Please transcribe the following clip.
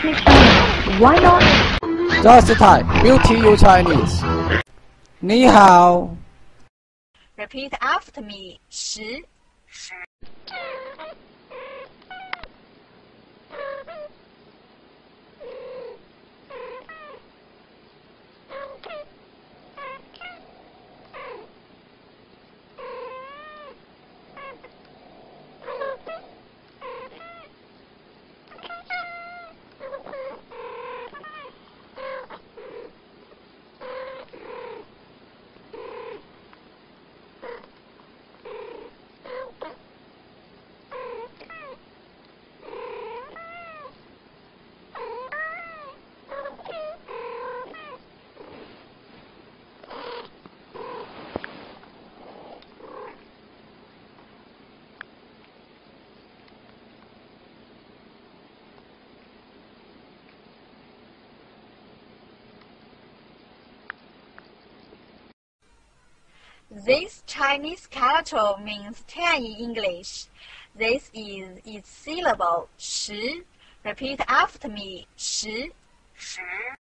speak Chinese. Why not? Just type Beauty You Chinese. 你好。 Repeat after me. 10. This Chinese character means 10 in English. This is its syllable 10. Repeat after me. 10.